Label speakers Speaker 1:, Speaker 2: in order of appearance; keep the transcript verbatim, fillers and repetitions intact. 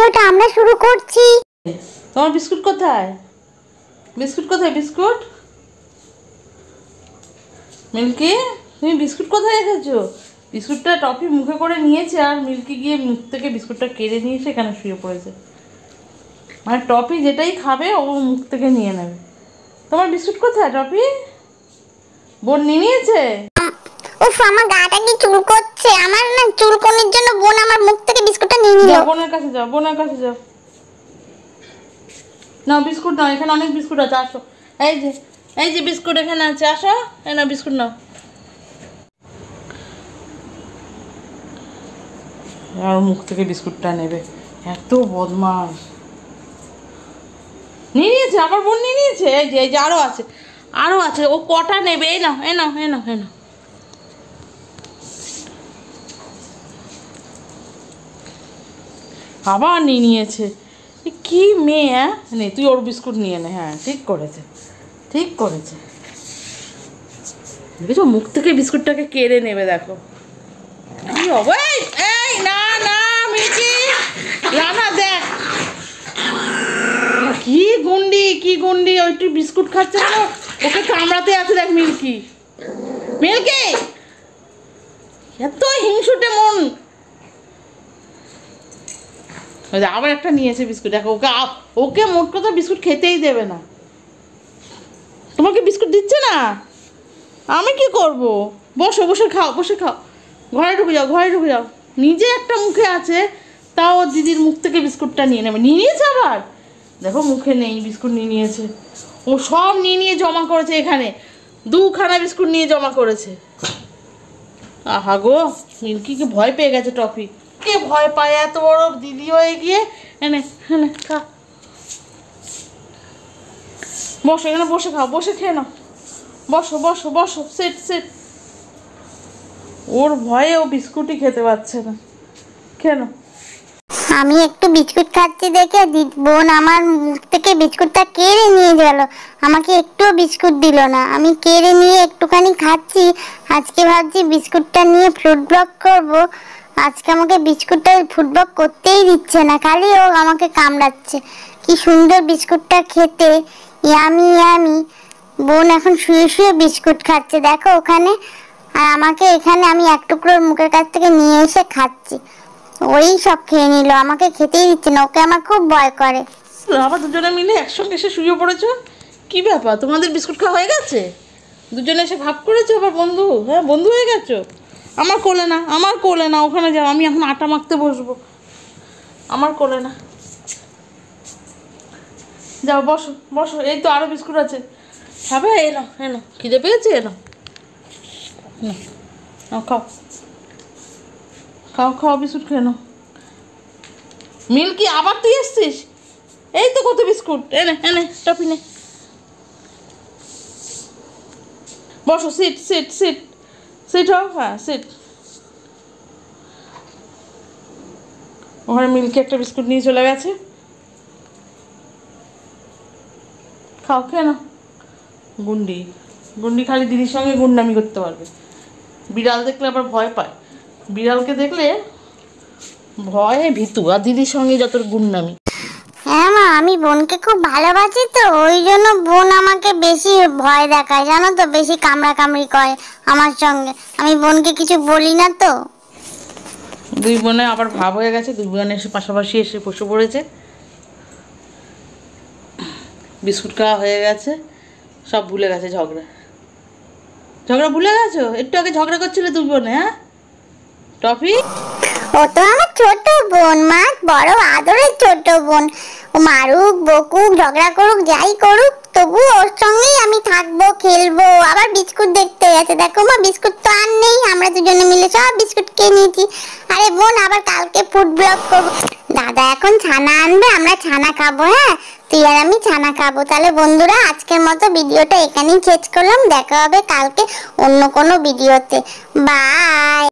Speaker 1: ভিডিওটা আমরা শুরু করছি।
Speaker 2: তোমার বিস্কুট কোথায়? বিস্কুট কোথায়? বিস্কুট মিল্কি, তুমি বিস্কুট কোথায় রেখেছো? বিস্কুটটা টফি মুখে করে নিয়েছে আর মিল্কি গিয়ে মুখ থেকে বিস্কুটটা কেড়ে নিয়ে সেখানে শুয়ে পড়েছে। মানে টফি যেটাই খাবে ও মুখ থেকে নিয়ে নেবে। তোমার বিস্কুট কোথায় টফি? বোন নিয়ে নিয়েছে?
Speaker 1: উফ, আমার গাটা কি চুল করছে। আমার না চুলকনির জন্য বোন আমার মুখ থেকে বিস্কুটটা নিয়ে নিল।
Speaker 2: বোনের কাছে যাও, বোনের কাছে যাও। না বিস্কুট নাও, এখানে অনেক বিস্কুট আছে, আসো। এই যে এই যে বিস্কুট এখানে আছে, আসো। এই না বিস্কুট নাও। আর মুখ থেকে বিস্কুটটা নেবে, এত বদমাস। নিয়ে নিয়েছে, আবার বোন নিয়ে নিয়েছে। এই যে এই যে আরও আছে, আরও আছে। ও কটা নেবে? এই নাও, এই নাও, এই নাও, এই নাও। আবার নিয়ে নিয়েছে। কি মেয়ে! হ্যাঁ নে, তুই ওর বিস্কুট নিয়ে নে। হ্যাঁ ঠিক করেছে, ঠিক করেছে। দেখেছো, মুখ থেকে বিস্কুটটাকে কেড়ে নেবে। দেখো কি হবে। এই না না মিল্কি, না না, দেখ কি গুন্ডি, কি গুন্ডি। ওইটি বিস্কুট খাচ্ছে না, ওকে কামড়াতে আছে। দেখ মিল্কি, মিল্কি এত হিংসুটে মন। আবার একটা নিয়েছে বিস্কুট। দেখো ওকে, ওকে মোট কথা বিস্কুট খেতেই দেবে না। তোমাকে বিস্কুট দিচ্ছে না, আমি কি করব? বসো, বসে খাও, বসে খাও। ঘরে ঢুকে যাও, ঘরে ঢুকে যাও। নিজে একটা মুখে আছে, তাও দিদির মুখ থেকে বিস্কুটটা নিয়ে নেবে। নিয়ে নিয়েছে আবার। দেখো মুখে নেই, বিস্কুট নিয়ে নিয়েছে। ও সব নিয়ে নিয়ে জমা করেছে এখানে। দুখানা বিস্কুট নিয়ে জমা করেছে। আহা গো, মিল্কিকে ভয় পেয়ে গেছে টফি। কে ভয় পায় এত বড় দিদি হয়ে গিয়ে? এনে এনে খা, বসো এখানে, বসে খাও, বসে খেয়ে নাও। বসো বসো বসো, সেট সেট। ওর ভয়ে ও বিস্কুটই খেতে পারছে না। কেন?
Speaker 1: আমি একটু বিস্কুট খাচ্ছি দেখে বোন আমার মুখ থেকে বিস্কুটটা কেড়ে নিয়ে গেল। আমাকে একটুও বিস্কুট দিল না। আমি কেড়ে নিয়ে একটুখানি খাচ্ছি। আজকে ভাবছি বিস্কুটটা নিয়ে ফ্রুট ব্লগ করব। আজকে আমাকে বিস্কুটটা ফ্রুট ব্লগ করতেই দিচ্ছে না, খালি ও আমাকে কামড়াচ্ছে। কি সুন্দর বিস্কুটটা খেতে, ইয়ামি ইয়ামি। বোন এখন শুয়ে শুয়ে বিস্কুট খাচ্ছে দেখো ওখানে, আর আমাকে এখানে আমি এক টুকরোর মুখের কাছ থেকে নিয়ে এসে খাচ্ছি। ওই সব খেয়ে নিল, আমাকে খেতেই দিচ্ছে না। ওকে আমার খুব ভয় করে।
Speaker 2: আবার দুজনে মিলে একসঙ্গে এসে শুয়ে পড়েছো। কি ব্যাপার, তোমাদের বিস্কুট খাওয়া হয়ে গেছে? দুজনে এসে ভাব করেছো আবার বন্ধু? হ্যাঁ বন্ধু হয়ে গেছো। আমার কোলে না, আমার কোলে না, ওখানে যাও। আমি এখন আটা মাখতে বসবো। আমার কোলে না, যাও বসো বসো। এই তো আরও বিস্কুট আছে, খাবে? এনো এনো, খিদে পেয়েছে? এনো না, খাও খাও খাও, বিস্কুট খেয়ে নাও। মিল্কি আবার তুই এসছিস? এই তো কত বিস্কুট। এনে এনে টফি নে, বসো। সিট সিট সিট সিট হোক। হ্যাঁ সিট। ওখানে মিল্কি একটা বিস্কুট নিয়ে চলে গেছে। খাও, খেয়ে নাও। গুন্ডি, গুন্ডি খালি দিদির সঙ্গে গুন্ডামি করতে পারবে। বিড়াল দেখলে আবার ভয় পায়। বিড়ালকে দেখলে ভয়ে ভীতু, আর দিদির সঙ্গে যত গুন্ডামি।
Speaker 1: হ্যাঁ মা, আমি বোনকে খুব ভালোবাসি তো, ওই জন্য বোন আমাকে বেশি ভয় দেখায় জানো তো, বেশি কামড়া কামড়ি করে আমার সঙ্গে। আমি বোনকে কিছু বলি না তো।
Speaker 2: দুই বোনে আবার ভাব হয়ে গেছে। দুই বোনে এসে পাশাপাশি এসে বসে পড়েছে। বিস্কুট খাওয়া হয়ে গেছে, সব ভুলে গেছে। ঝগড়া ঝগড়া ভুলে গেছো? একটু আগে ঝগড়া করছিলে দুই বোনে। হ্যাঁ টফি,
Speaker 1: ও তো আমার ছোট বোন মা, বড় আদরের ছোট বোন। ও মারুক বকুক ঝগড়া করুক যাই করুক, তবু ওর সঙ্গেই আমি থাকবো, খেলবো। আবার বিস্কুট দেখতে গেছে। দেখো মা, বিস্কুট তো আর নেই, আমরা দুজনে মিলে সব বিস্কুট খেয়ে নিয়েছি। আরে বোন, আবার কালকে ফুড ব্লগ করবো। দাদা এখন ছানা আনবে, আমরা ছানা খাবো। হ্যাঁ তুই আর আমি ছানা খাবো। তাহলে বন্ধুরা, আজকের মতো ভিডিওটা এখানেই শেষ করলাম। দেখা হবে কালকে অন্য কোনো ভিডিওতে। বাই।